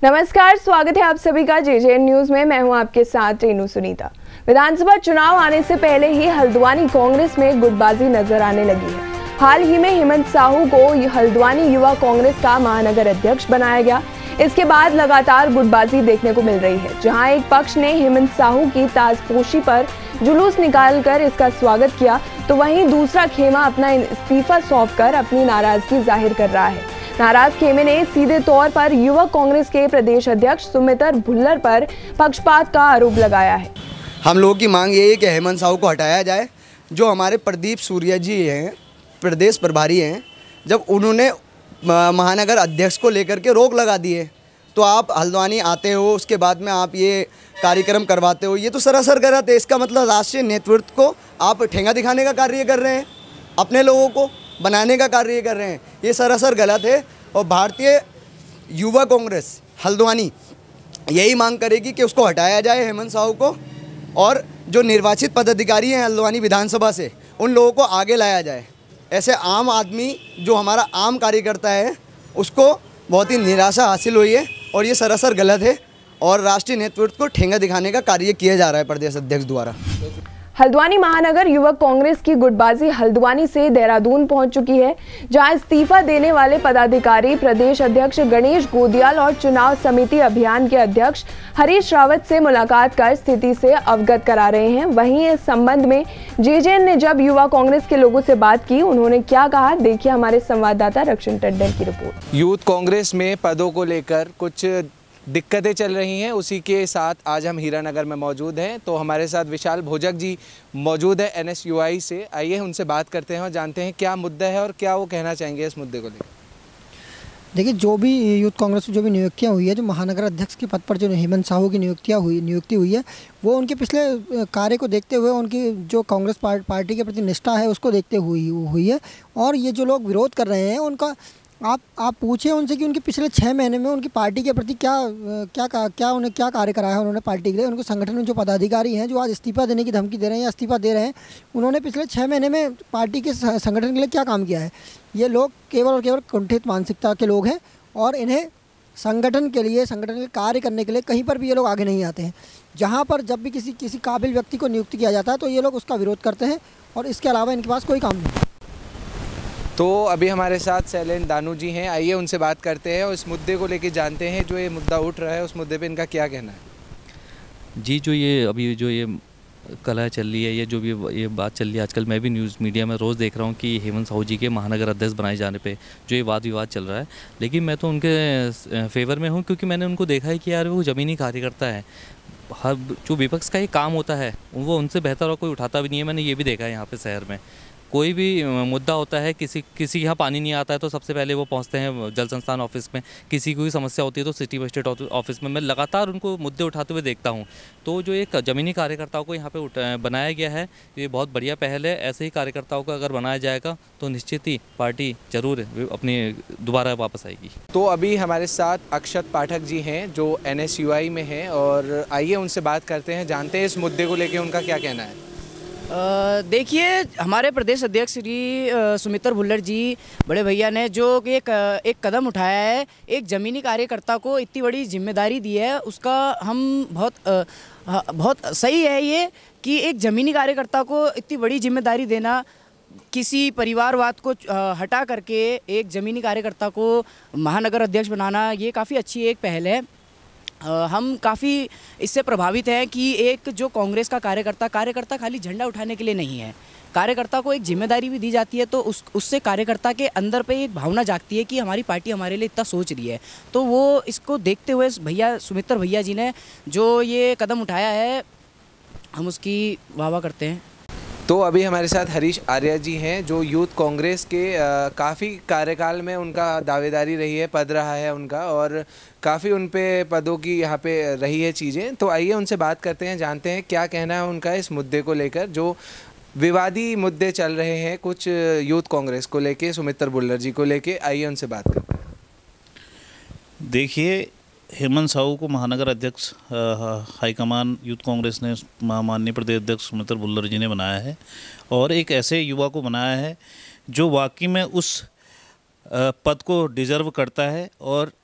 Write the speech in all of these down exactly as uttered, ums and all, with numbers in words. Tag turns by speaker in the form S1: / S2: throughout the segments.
S1: नमस्कार, स्वागत है आप सभी का जेजेएन न्यूज में। मैं हूं आपके साथ रेनू सुनीता। विधानसभा चुनाव आने से पहले ही हल्द्वानी कांग्रेस में गुटबाजी नजर आने लगी है। हाल ही में हेमंत साहू को हल्द्वानी युवा कांग्रेस का महानगर अध्यक्ष बनाया गया। इसके बाद लगातार गुटबाजी देखने को मिल रही है, जहां एक पक्ष ने हेमंत साहू की ताजपोशी पर जुलूस निकालकर इसका स्वागत किया, तो वहीं दूसरा खेमा अपना इस्तीफा सौंपकर अपनी नाराजगी जाहिर कर रहा है। नाराज खेमे ने सीधे तौर पर युवा कांग्रेस के प्रदेश अध्यक्ष सुमित्र भुल्लर पर पक्षपात का आरोप लगाया है।
S2: हम लोगों की मांग ये है कि हेमंत साहू को हटाया जाए। जो हमारे प्रदीप सूर्या जी हैं, प्रदेश प्रभारी हैं, जब उन्होंने महानगर अध्यक्ष को लेकर के रोक लगा दी है, तो आप हल्द्वानी आते हो, उसके बाद में आप ये कार्यक्रम करवाते हो, ये तो सरासर गलत है। इसका मतलब राष्ट्रीय नेतृत्व को आप ठेंगा दिखाने का कार्य कर रहे हैं, अपने लोगों को बनाने का कार्य कर रहे हैं। ये सरासर गलत है और भारतीय युवा कांग्रेस हल्द्वानी यही मांग करेगी कि उसको हटाया जाए, हेमंत साहू को, और जो निर्वाचित पदाधिकारी हैं हल्द्वानी विधानसभा से, उन लोगों को आगे लाया जाए। ऐसे आम आदमी जो हमारा आम कार्यकर्ता है, उसको बहुत ही निराशा हासिल हुई है और ये सरासर गलत है और राष्ट्रीय नेतृत्व को ठेंगा दिखाने का कार्य किया जा रहा है प्रदेश अध्यक्ष द्वारा।
S1: हल्द्वानी महानगर युवक कांग्रेस की गुटबाजी हल्द्वानी से देहरादून पहुंच चुकी है, जहां इस्तीफा देने वाले पदाधिकारी प्रदेश अध्यक्ष गणेश गोदियाल और चुनाव समिति अभियान के अध्यक्ष हरीश रावत से मुलाकात कर स्थिति से अवगत करा रहे हैं। वहीं इस संबंध में जेजेएन ने जब युवा कांग्रेस के लोगों से बात की, उन्होंने क्या कहा, देखिए हमारे संवाददाता रक्षण टंडन की रिपोर्ट।
S3: यूथ कांग्रेस में पदों को लेकर कुछ दिक्कतें चल रही हैं, उसी के साथ आज हम हीरानगर में मौजूद हैं। तो हमारे साथ विशाल भोजक जी मौजूद है एन एस यू आई से। आइए उनसे बात करते हैं और जानते हैं क्या मुद्दा है और क्या वो कहना चाहेंगे इस मुद्दे को लेकर।
S4: देखिए, जो भी यूथ कांग्रेस में जो भी नियुक्तियां हुई है, जो महानगर अध्यक्ष के पद पर जो हेमंत साहू की नियुक्तियां हुई नियुक्ति हुई है, वो उनके पिछले कार्य को देखते हुए, उनकी जो कांग्रेस पार्टी के प्रति निष्ठा है उसको देखते हुए हुई है। और ये जो लोग विरोध कर रहे हैं, उनका आप आप पूछे उनसे कि उनके पिछले छः महीने में उनकी पार्टी के प्रति क्या क्या क्या उन्हें क्या कार्य कराया है उन्होंने पार्टी के लिए। उनके संगठन में जो पदाधिकारी हैं, जो आज इस्तीफा देने की धमकी दे रहे हैं या इस्तीफा दे रहे हैं, उन्होंने पिछले छः महीने में पार्टी के संगठन के लिए क्या काम किया है। ये लोग केवल और केवल कुंठित मानसिकता के लोग हैं और इन्हें संगठन के लिए, संगठन के कार्य करने के लिए कहीं पर भी ये लोग आगे नहीं आते हैं। जहाँ पर जब भी किसी किसी काबिल व्यक्ति को नियुक्त किया जाता है, तो ये लोग उसका विरोध करते हैं और इसके अलावा इनके पास कोई काम नहीं।
S3: तो अभी हमारे साथ शैलेंद्र दानू जी हैं, आइए उनसे बात करते हैं और इस मुद्दे को लेकर जानते हैं, जो ये मुद्दा उठ रहा है उस मुद्दे पे इनका क्या कहना है।
S5: जी, जो ये अभी जो ये कला चल रही है, ये जो भी ये बात चल रही है आजकल, मैं भी न्यूज़ मीडिया में रोज़ देख रहा हूँ कि हेमंत साहू जी के महानगर अध्यक्ष बनाए जाने पे जो ये वाद विवाद चल रहा है। लेकिन मैं तो उनके फेवर में हूँ, क्योंकि मैंने उनको देखा है कि यार वो ज़मीनी कार्यकर्ता है। हर जो विपक्ष का ये काम होता है वो उनसे बेहतर और कोई उठाता भी नहीं है। मैंने ये भी देखा है यहाँ पे शहर में कोई भी मुद्दा होता है, किसी किसी यहाँ पानी नहीं आता है तो सबसे पहले वो पहुँचते हैं जल संस्थान ऑफिस में, किसी को भी समस्या होती है तो सिटी मजिस्ट्रेट ऑफिस में। मैं लगातार उनको मुद्दे उठाते हुए देखता हूँ। तो जो एक ज़मीनी कार्यकर्ताओं को यहाँ पे बनाया गया है, ये बहुत बढ़िया पहल है। ऐसे ही कार्यकर्ताओं को अगर बनाया जाएगा तो निश्चित ही पार्टी जरूर अपनी दोबारा वापस आएगी।
S3: तो अभी हमारे साथ अक्षत पाठक जी हैं, जो एन एस यू आई में हैं, और आइए उनसे बात करते हैं, जानते हैं इस मुद्दे को लेकर उनका क्या कहना है।
S6: देखिए, हमारे प्रदेश अध्यक्ष श्री सुमित्र भुल्लर जी, बड़े भैया ने जो एक एक कदम उठाया है, एक ज़मीनी कार्यकर्ता को इतनी बड़ी जिम्मेदारी दी है, उसका हम बहुत बहुत सही है ये कि एक ज़मीनी कार्यकर्ता को इतनी बड़ी जिम्मेदारी देना, किसी परिवारवाद को हटा करके एक ज़मीनी कार्यकर्ता को महानगर अध्यक्ष बनाना, ये काफ़ी अच्छी एक पहल है। Uh, हम काफ़ी इससे प्रभावित हैं कि एक जो कांग्रेस का कार्यकर्ता कार्यकर्ता खाली झंडा उठाने के लिए नहीं है, कार्यकर्ता को एक जिम्मेदारी भी दी जाती है, तो उस उससे कार्यकर्ता के अंदर पे एक भावना जागती है कि हमारी पार्टी हमारे लिए इतना सोच रही है। तो वो इसको देखते हुए भैया सुमित्र भैया जी ने जो ये कदम उठाया है, हम उसकी वाह वाह करते हैं।
S3: तो अभी हमारे साथ हरीश आर्या जी हैं, जो यूथ कांग्रेस के काफ़ी कार्यकाल में उनका दावेदारी रही है, पद रहा है उनका, और काफ़ी उन पे पदों की यहाँ पे रही है चीज़ें। तो आइए उनसे बात करते हैं, जानते हैं क्या कहना है उनका इस मुद्दे को लेकर, जो विवादी मुद्दे चल रहे हैं कुछ यूथ कांग्रेस को लेके, सुमित्र भुल्लर जी को लेके। आइए उनसे बात करते हैं।
S7: देखिए, हेमंत साहू को महानगर अध्यक्ष हाईकमान यूथ कांग्रेस ने माननीय प्रदेश अध्यक्ष सुमित्र भुल्लर जी ने बनाया है, और एक ऐसे युवा को बनाया है जो वाकई में उस पद को डिज़र्व करता है और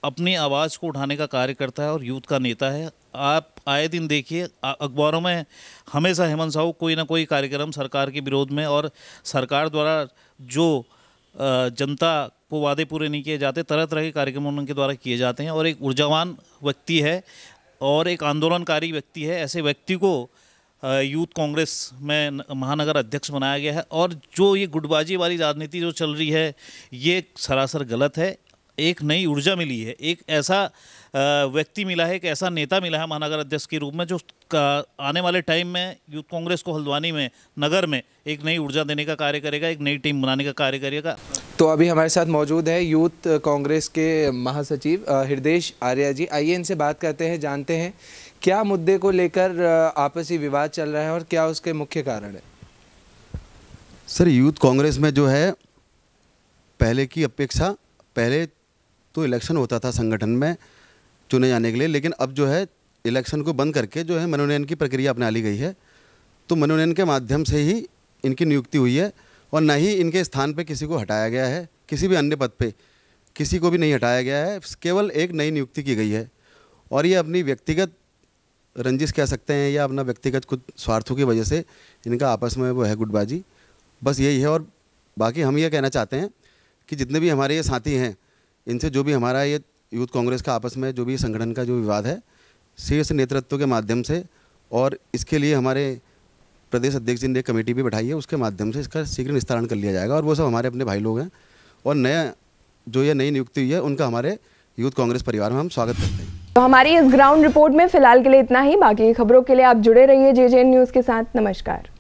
S7: अपनी आवाज़ को उठाने का कार्य करता है और यूथ का नेता है। आप आए दिन देखिए अखबारों में हमेशा हेमंत साहू कोई ना कोई कार्यक्रम सरकार के विरोध में और सरकार द्वारा जो जनता को वादे पूरे नहीं किए जाते, तरह तरह के कार्यक्रम उनके द्वारा किए जाते हैं। और एक ऊर्जावान व्यक्ति है और एक आंदोलनकारी व्यक्ति है। ऐसे व्यक्ति को यूथ कांग्रेस में महानगर अध्यक्ष बनाया गया है। और जो ये गुटबाजी वाली राजनीति जो चल रही है ये सरासर गलत है। एक नई ऊर्जा मिली है, एक ऐसा व्यक्ति मिला है, एक ऐसा नेता मिला है महानगर अध्यक्ष के रूप में जो आने वाले टाइम में यूथ कांग्रेस को हल्द्वानी में नगर में एक नई ऊर्जा देने का कार्य करेगा, एक नई टीम बनाने का कार्य करेगा।
S3: तो अभी हमारे साथ मौजूद है यूथ कांग्रेस के महासचिव हृदेश आर्या जी। आइए इनसे बात करते हैं, जानते हैं क्या मुद्दे को लेकर आपसी विवाद चल रहा है और क्या उसके मुख्य कारण है।
S8: सर, यूथ कांग्रेस में जो है पहले की अपेक्षा, पहले तो इलेक्शन होता था संगठन में चुने जाने के लिए, लेकिन अब जो है इलेक्शन को बंद करके जो है मनोनयन की प्रक्रिया अपना ली गई है। तो मनोनयन के माध्यम से ही इनकी नियुक्ति हुई है और न ही इनके स्थान पे किसी को हटाया गया है, किसी भी अन्य पद पे किसी को भी नहीं हटाया गया है, केवल एक नई नियुक्ति की गई है। और ये अपनी व्यक्तिगत रंजिश कह सकते हैं या अपना व्यक्तिगत कुछ स्वार्थों की वजह से इनका आपस में वो है गुटबाजी, बस यही है। और बाकी हम ये कहना चाहते हैं कि जितने भी हमारे ये साथी हैं इनसे जो भी हमारा ये यूथ कांग्रेस का आपस में जो भी संगठन का जो विवाद है शीर्ष नेतृत्व के माध्यम से, और इसके लिए हमारे प्रदेश अध्यक्ष जी ने एक कमेटी भी बैठाई है, उसके माध्यम से इसका शीघ्र निस्तारण कर लिया जाएगा। और वो सब हमारे अपने भाई लोग हैं और नया जो ये नई नियुक्ति हुई है उनका हमारे यूथ कांग्रेस परिवार में हम स्वागत करते हैं।
S1: तो हमारी इस ग्राउंड रिपोर्ट में फिलहाल के लिए इतना ही। बाकी खबरों के लिए आप जुड़े रहिए जे जे एन न्यूज़ के साथ। नमस्कार।